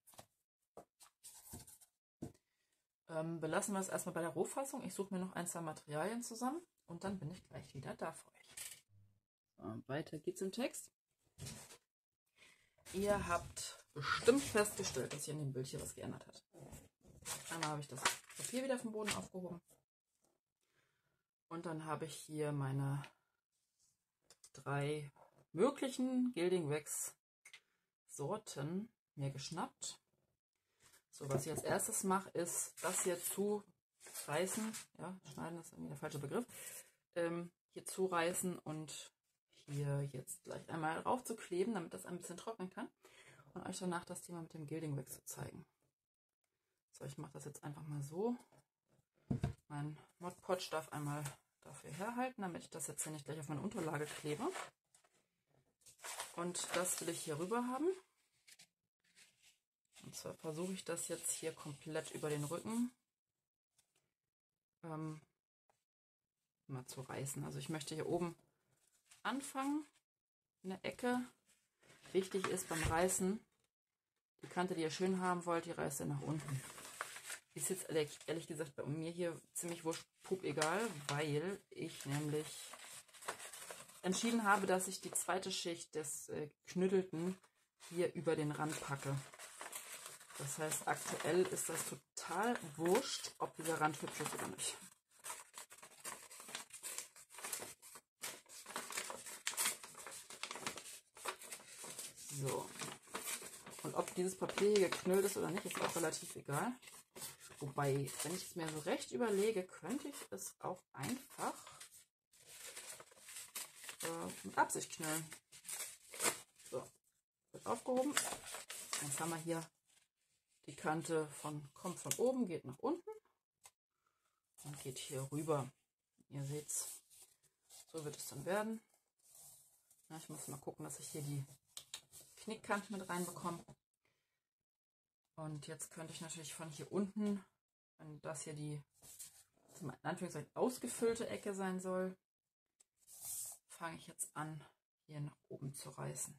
Belassen wir es erstmal bei der Rohfassung. Ich suche mir noch ein, zwei Materialien zusammen und dann bin ich gleich wieder da für euch. So, weiter geht's im Text. Ihr habt bestimmt festgestellt, dass sich in dem Bild hier was geändert hat. Einmal habe ich das Papier wieder vom Boden aufgehoben. Und dann habe ich hier meine 3 möglichen Gilding Wax Sorten mir geschnappt. So, was ich als erstes mache, ist das hier zureißen. Ja, schneiden ist irgendwie der falsche Begriff. Hier zureißen und hier jetzt gleich einmal rauf zu kleben, damit das ein bisschen trocknen kann. Und euch danach das Thema mit dem Gilding Wax zu zeigen. So, ich mache das jetzt einfach mal so. Mein Mod Podge darf einmal dafür herhalten, damit ich das jetzt hier nicht gleich auf meine Unterlage klebe. Und das will ich hier rüber haben. Und zwar versuche ich das jetzt hier komplett über den Rücken mal zu reißen. Also ich möchte hier oben anfangen, in der Ecke. Wichtig ist beim Reißen, die Kante, die ihr schön haben wollt, die reißt ihr nach unten. Ist jetzt ehrlich gesagt bei mir hier ziemlich wurscht, pup egal, weil ich nämlich entschieden habe, dass ich die zweite Schicht des Knüttelten hier über den Rand packe. Das heißt, aktuell ist das total wurscht, ob dieser Rand hübsch ist oder nicht. So. Und ob dieses Papier hier geknüllt ist oder nicht, ist auch relativ egal. Wobei, wenn ich es mir so recht überlege, könnte ich es auch einfach mit Absicht knüllen. So, wird aufgehoben. Jetzt haben wir hier die Kante kommt von oben, geht nach unten und geht hier rüber. Ihr seht's, so wird es dann werden. Na, ich muss mal gucken, dass ich hier die Knickkante mit reinbekomme. Und jetzt könnte ich natürlich von hier unten, wenn das hier die in Anführungszeichen ausgefüllte Ecke sein soll, fange ich jetzt an, hier nach oben zu reißen.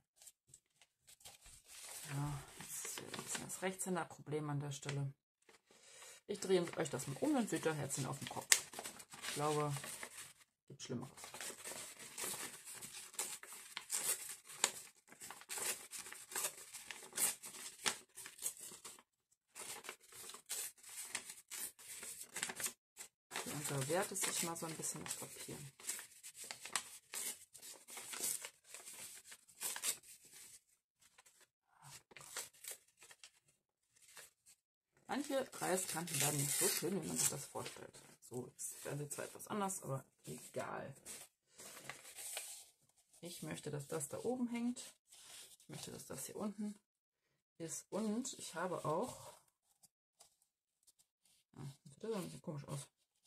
Ja, jetzt ist das Rechtshänder-Problem an der Stelle. Ich drehe euch das mal um, dann seht ihr Herzchen auf dem Kopf. Ich glaube, es gibt Schlimmeres. da wehrt es sich mal so ein bisschen das Papier. Manche Kreiskanten werden nicht so schön, wie man sich das vorstellt. So, jetzt werden sie zwar etwas anders, aber egal. Ich möchte, dass das da oben hängt. Ich möchte, dass das hier unten ist. Und ich habe auch... Ja, das sieht ein bisschen komisch aus.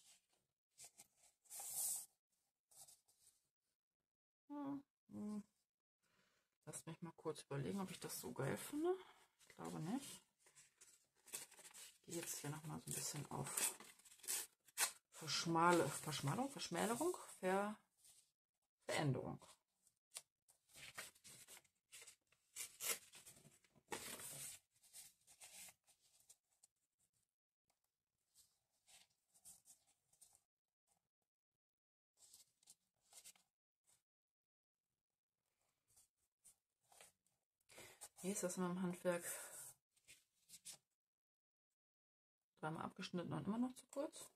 Lasst mich mal kurz überlegen, ob ich das so geil finde. Ich glaube nicht. Ich gehe jetzt hier nochmal so ein bisschen auf Verschmälerung, Veränderung. Wie ist das in meinem Handwerk? Dreimal abgeschnitten und immer noch zu kurz.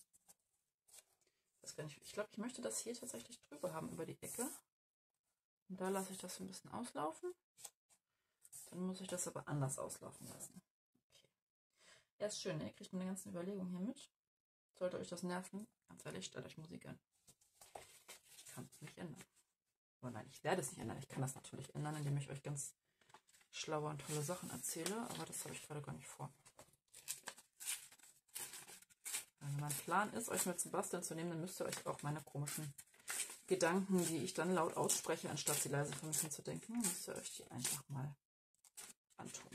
Das kann ich glaube, ich möchte das hier tatsächlich drüber haben über die Ecke. Und da lasse ich das so ein bisschen auslaufen. Dann muss ich das aber anders auslaufen lassen. Okay. Ja, ist schön, ne? Ihr kriegt meine ganzen Überlegungen hier mit. Sollte euch das nerven, ganz ehrlich, stellt euch Musik an. Ich kann es nicht ändern. Oh nein, ich werde es nicht ändern. Ich kann das natürlich ändern, indem ich euch ganz schlaue und tolle Sachen erzähle, aber das habe ich gerade gar nicht vor. Wenn mein Plan ist, euch mit zum Basteln zu nehmen, dann müsst ihr euch auch meine komischen Gedanken, die ich dann laut ausspreche, anstatt sie leise von mir zu denken, müsst ihr euch die einfach mal antun.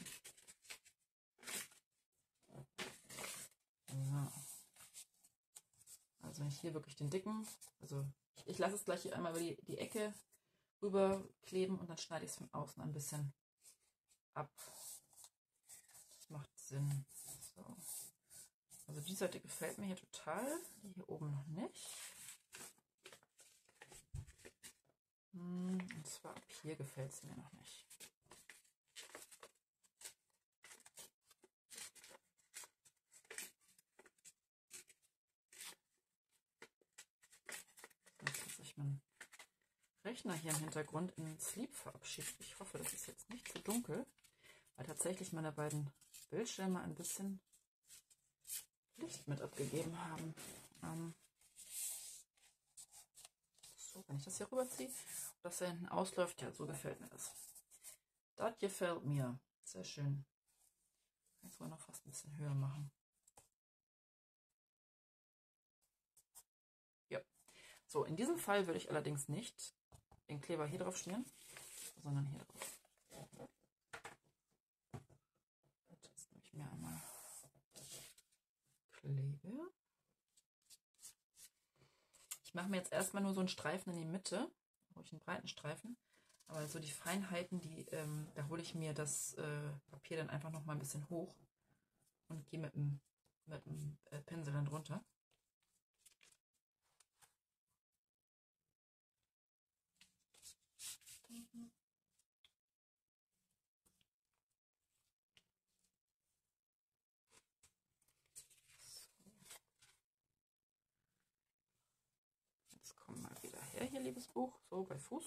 So. Also wenn ich hier wirklich den dicken, also ich lasse es gleich hier einmal über die Ecke rüber kleben und dann schneide ich es von außen ein bisschen ab. Das macht Sinn. So. Also die Seite gefällt mir hier total, die hier oben noch nicht. Und zwar ab hier gefällt es mir noch nicht. Jetzt hat sich mein Rechner hier im Hintergrund in Sleep verabschiedet. Ich hoffe, das ist jetzt nicht zu dunkel, weil tatsächlich meine beiden Bildschirme ein bisschen Licht mit abgegeben haben. So, wenn ich das hier rüberziehe, dass er hinten ausläuft, ja, so gefällt mir das. Das gefällt mir. Sehr schön. Jetzt wollen wir noch fast ein bisschen höher machen. Ja. So, in diesem Fall würde ich allerdings nicht den Kleber hier drauf schmieren, sondern hier drauf. Jetzt nehme ich mir einmal Kleber. Ich mache mir jetzt erstmal nur so einen Streifen in die Mitte, ruhig einen breiten Streifen. Aber so die Feinheiten, da hole ich mir das Papier dann einfach noch mal ein bisschen hoch und gehe mit dem Pinsel dann drunter. Jetzt komm mal wieder her hier, liebes Buch. So, bei Fuß.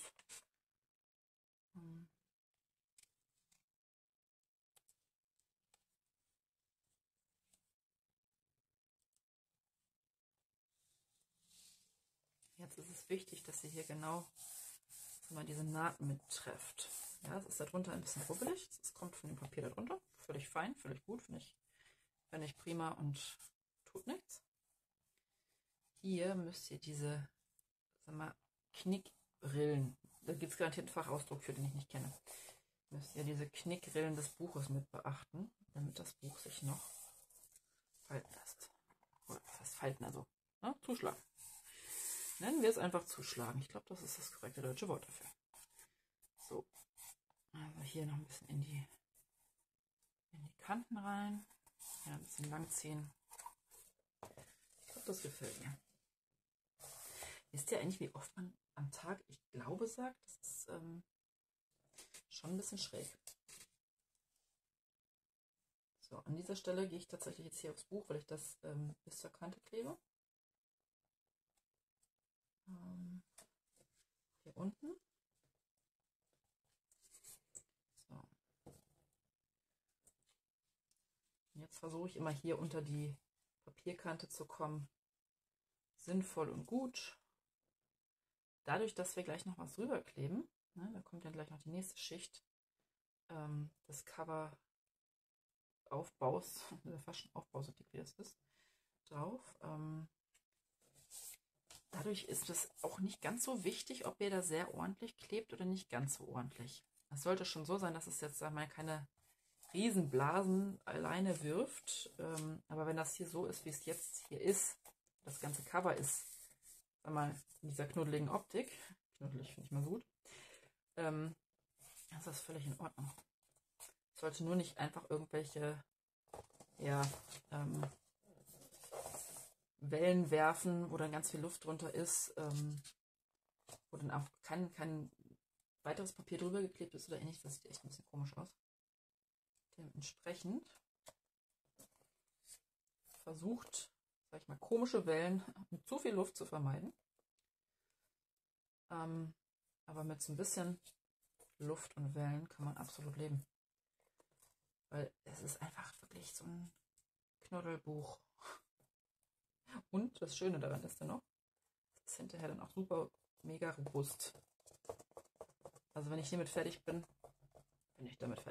Jetzt ist es wichtig, dass ihr hier genau mal diese Naht mittrefft. Ja, es ist darunter ein bisschen rubbelig. Es kommt von dem Papier darunter. Völlig fein, völlig gut, finde ich prima und tut nichts. Hier müsst ihr diese, sag mal, Knickrillen, da gibt es garantiert einen Fachausdruck für, den ich nicht kenne, müsst ihr diese Knickrillen des Buches mit beachten, damit das Buch sich noch falten lässt. Oder was heißt falten, also zuschlagen. Nennen wir es einfach zuschlagen. Ich glaube, das ist das korrekte deutsche Wort dafür. So, also hier noch ein bisschen in die Kanten rein. Ja, ein bisschen lang ziehen. Ich glaube, das gefällt mir. Wisst ihr eigentlich, wie oft man am Tag, ich glaube, sagt? Das ist schon ein bisschen schräg. So, an dieser Stelle gehe ich tatsächlich jetzt hier aufs Buch, weil ich das bis zur Kante klebe. Hier unten. So. Jetzt versuche ich immer hier unter die Papierkante zu kommen. Sinnvoll und gut. Dadurch, dass wir gleich noch was drüber kleben, ne, da kommt dann gleich noch die nächste Schicht des Cover-Aufbaus, der fast schon Aufbau, so dick wie das ist, drauf. Dadurch ist es auch nicht ganz so wichtig, ob ihr da sehr ordentlich klebt oder nicht ganz so ordentlich. Es sollte schon so sein, dass es jetzt einmal keine Riesenblasen alleine wirft. Aber wenn das hier so ist, wie es jetzt hier ist, das ganze Cover ist, sag mal, in dieser knuddeligen Optik, knuddelig finde ich mal so gut, das ist völlig in Ordnung. Es sollte nur nicht einfach irgendwelche, ja, Wellen werfen, wo dann ganz viel Luft drunter ist, wo dann auch kein weiteres Papier drüber geklebt ist oder ähnliches. Das sieht echt ein bisschen komisch aus. Dementsprechend versucht, sag ich mal, komische Wellen mit zu viel Luft zu vermeiden. Aber mit so ein bisschen Luft und Wellen kann man absolut leben. Weil es ist einfach wirklich so ein Knuddelbuch. Und das Schöne daran ist dann noch, es ist hinterher dann auch super mega robust. Also wenn ich damit fertig bin, wenn ich damit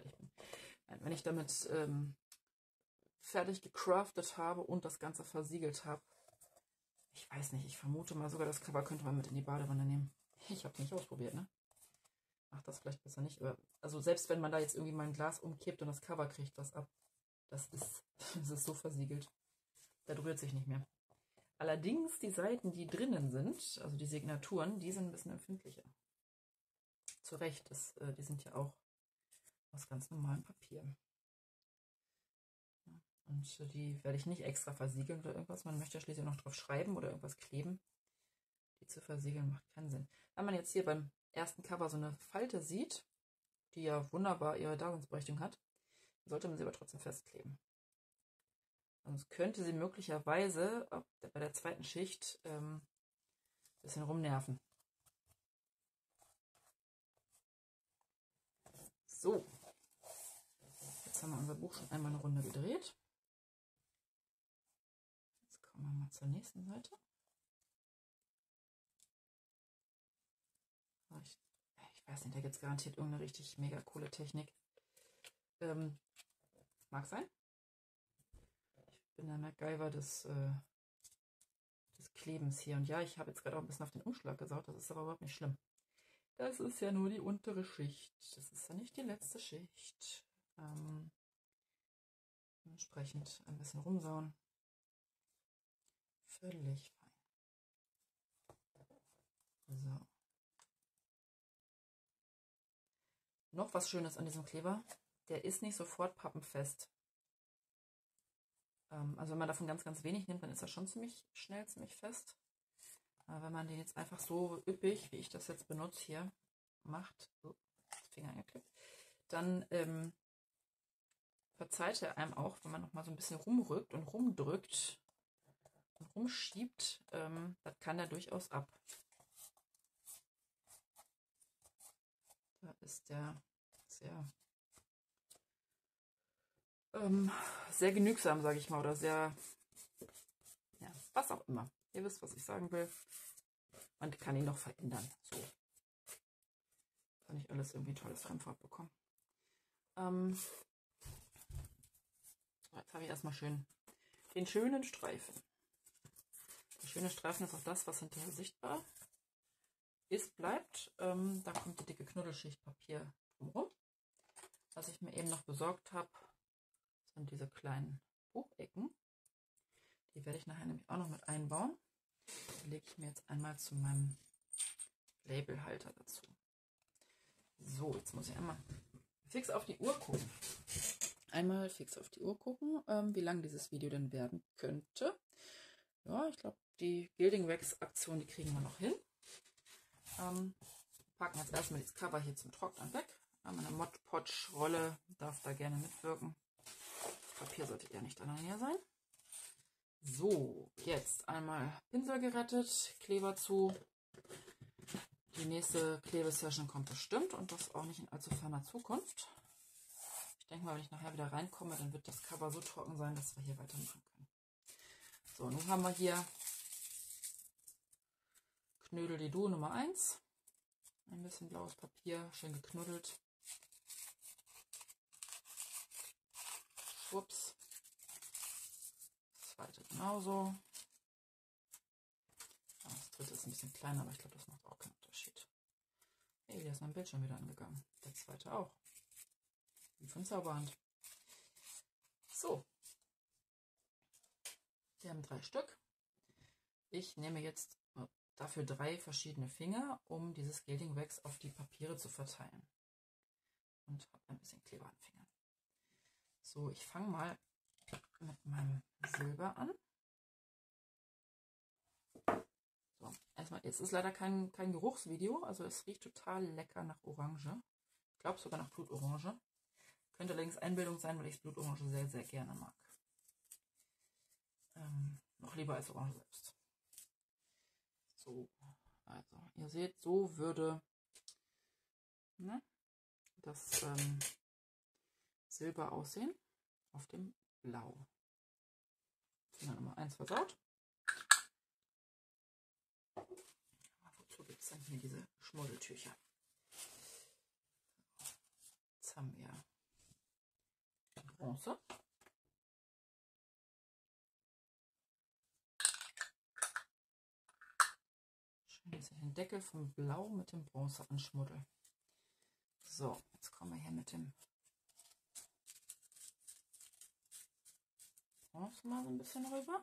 fertig gecraftet habe und das Ganze versiegelt habe, ich weiß nicht, ich vermute mal sogar, das Cover könnte man mit in die Badewanne nehmen. Ich habe es nicht ausprobiert, ne? Macht das vielleicht besser nicht. Aber, also selbst wenn man da jetzt irgendwie mal ein Glas umkippt und das Cover kriegt was ab, das ist so versiegelt. Da rührt sich nicht mehr. Allerdings die Seiten, die drinnen sind, also die Signaturen, die sind ein bisschen empfindlicher. Zu Recht, die sind ja auch aus ganz normalem Papier. Und die werde ich nicht extra versiegeln oder irgendwas. Man möchte ja schließlich noch drauf schreiben oder irgendwas kleben. Die zu versiegeln macht keinen Sinn. Wenn man jetzt hier beim ersten Cover so eine Falte sieht, die ja wunderbar ihre Daseinsberechtigung hat, sollte man sie aber trotzdem festkleben. Sonst könnte sie möglicherweise bei der zweiten Schicht ein bisschen rumnerven. So, jetzt haben wir unser Buch schon einmal eine Runde gedreht. Jetzt kommen wir mal zur nächsten Seite. Ich weiß nicht, da gibt es garantiert irgendeine richtig mega coole Technik. Mag sein. Ich bin der MacGyver des Klebens hier. Und ja, ich habe jetzt gerade auch ein bisschen auf den Umschlag gesaut. Das ist aber überhaupt nicht schlimm. Das ist ja nur die untere Schicht. Das ist ja nicht die letzte Schicht. Entsprechend ein bisschen rumsauen. Völlig fein. So. Noch was Schönes an diesem Kleber. Der ist nicht sofort pappenfest. Also wenn man davon ganz, ganz wenig nimmt, dann ist er schon ziemlich schnell, ziemlich fest. Aber wenn man den jetzt einfach so üppig, wie ich das jetzt benutze hier, macht, so, Finger angeklebt, dann verzeiht er einem auch, wenn man noch mal so ein bisschen rumrückt und rumdrückt und rumschiebt, das kann er durchaus ab. Da ist der sehr genügsam, sage ich mal, oder sehr, ja, was auch immer. Ihr wisst, was ich sagen will. Man kann ihn noch verändern. So. Kann ich alles irgendwie ein tolles Fremdwort bekommen. Jetzt habe ich erstmal schön den schönen Streifen. Der schöne Streifen ist auch das, was hinterher sichtbar ist, bleibt. Da kommt die dicke Knuddelschicht Papier drumherum. Was ich mir eben noch besorgt habe, sind diese kleinen Buchecken. Die werde ich nachher nämlich auch noch mit einbauen. Die lege ich mir jetzt einmal zu meinem Labelhalter dazu. So, jetzt muss ich einmal fix auf die Uhr gucken. Einmal fix auf die Uhr gucken, wie lang dieses Video denn werden könnte. Ja, ich glaube, die Gilding Wax Aktion, die kriegen wir noch hin. Packen jetzt erstmal das Cover hier zum Trocknen weg. Meine Mod Podge Rolle darf da gerne mitwirken. Das Papier sollte ja nicht an der Nähe sein. So, jetzt einmal Pinsel gerettet, Kleber zu. Die nächste Klebesession kommt bestimmt und das auch nicht in allzu ferner Zukunft. Ich denke mal, wenn ich nachher wieder reinkomme, dann wird das Cover so trocken sein, dass wir hier weitermachen können. So, nun haben wir hier Knödel-Dee-Du Nummer 1. Ein bisschen blaues Papier, schön geknuddelt. Schwupps. Das zweite genauso. Das dritte ist ein bisschen kleiner, aber ich glaube, das macht auch keinen Unterschied. Hey, da ist mein Bildschirm wieder angegangen. Der zweite auch. Wie von Zauberhand. So. Wir haben 3 Stück. Ich nehme jetzt dafür 3 verschiedene Finger, um dieses Gilding Wax auf die Papiere zu verteilen. Und habe ein bisschen Kleber an den Fingern. So, ich fange mal mit meinem Silber an. So, erstmal, jetzt ist leider kein Geruchsvideo, also es riecht total lecker nach Orange. Ich glaube sogar nach Blutorange. Könnte allerdings Einbildung sein, weil ich Blutorange sehr, sehr gerne mag. Noch lieber als Orange selbst. So, also ihr seht, so würde das Silber aussehen auf dem Blau. Finger Nummer 1 versaut. Wozu gibt es dann hier diese Schmuddeltücher? Jetzt haben wir Bronze. Schön den Deckel vom Blau mit dem Bronze anschmuddeln. So, jetzt kommen wir hier mit dem Bronze mal so ein bisschen rüber.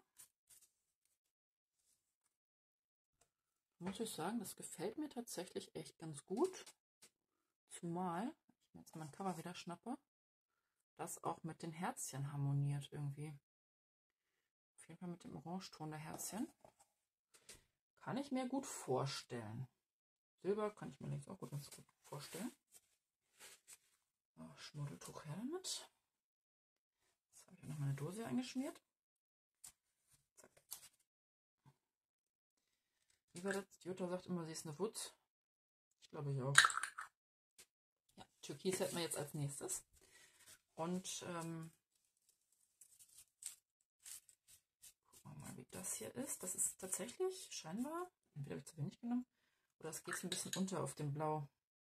Muss ich sagen, das gefällt mir tatsächlich echt ganz gut. Zumal, ich mir jetzt mein Cover wieder schnappe, das auch mit den Herzchen harmoniert irgendwie. Auf jeden Fall mit dem Orangeton der Herzchen. Kann ich mir gut vorstellen. Silber kann ich mir links auch ganz gut vorstellen. Oh, Schmuddeltuch her damit. Jetzt habe ich noch meine Dose eingeschmiert. Zack. Wie war das? Die Jutta sagt immer, sie ist eine Wutz. Ich glaube ich auch. Ja, Türkis hätten wir jetzt als nächstes. Und gucken wir mal, wie das hier ist. Das ist tatsächlich scheinbar, entweder habe ich zu wenig genommen, oder es geht ein bisschen unter auf dem Blau.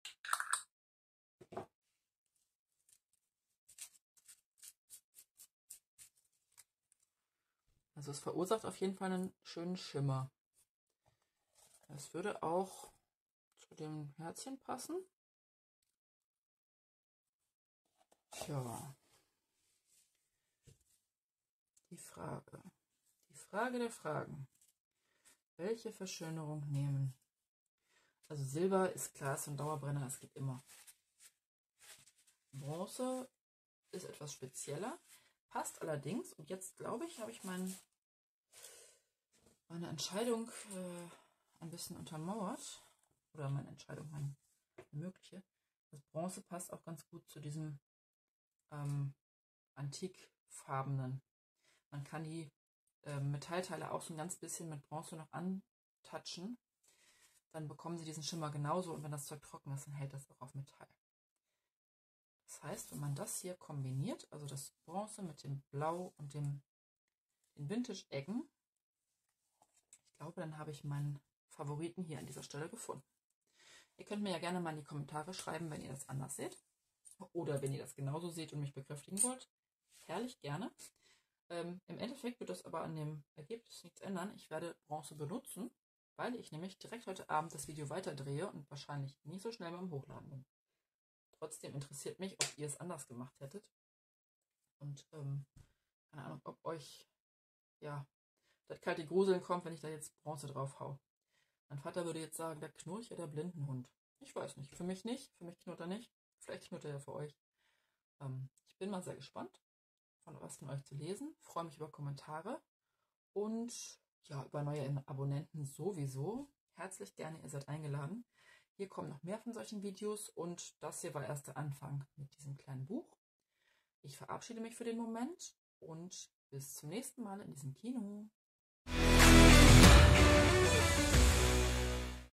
Also es verursacht auf jeden Fall einen schönen Schimmer. Es würde auch zu dem Herzchen passen. Tja. Die Frage der Fragen. Welche Verschönerung nehmen? Also Silber ist klar, ist ein Dauerbrenner, es geht immer. Bronze ist etwas spezieller, passt allerdings, und jetzt glaube ich, habe ich meine Entscheidung ein bisschen untermauert, oder meine Entscheidung, meine mögliche. Das Bronze passt auch ganz gut zu diesem antikfarbenen. Man kann die Metallteile auch so ein ganz bisschen mit Bronze noch antatschen. Dann bekommen sie diesen Schimmer genauso, und wenn das Zeug trocken ist, dann hält das auch auf Metall. Das heißt, wenn man das hier kombiniert, also das Bronze mit dem Blau und den Vintage-Eggen, ich glaube, dann habe ich meinen Favoriten hier an dieser Stelle gefunden. Ihr könnt mir ja gerne mal in die Kommentare schreiben, wenn ihr das anders seht. Oder wenn ihr das genauso seht und mich bekräftigen wollt. Herrlich, gerne. Im Endeffekt wird das aber an dem Ergebnis nichts ändern. Ich werde Bronze benutzen, weil ich nämlich direkt heute Abend das Video weiterdrehe und wahrscheinlich nicht so schnell beim Hochladen bin. Trotzdem interessiert mich, ob ihr es anders gemacht hättet. Und keine Ahnung, ob euch ja das kalte Gruseln kommt, wenn ich da jetzt Bronze drauf hau. Mein Vater würde jetzt sagen, der Knurch oder der Blindenhund. Ich weiß nicht, für mich nicht, für mich knurrt er nicht. Vielleicht knurrt er ja für euch. Ich bin mal sehr gespannt, von was von euch zu lesen. Ich freue mich über Kommentare und ja, über neue Abonnenten sowieso. Herzlich gerne, ihr seid eingeladen. Hier kommen noch mehr von solchen Videos und das hier war erst der Anfang mit diesem kleinen Buch. Ich verabschiede mich für den Moment und bis zum nächsten Mal in diesem Kino.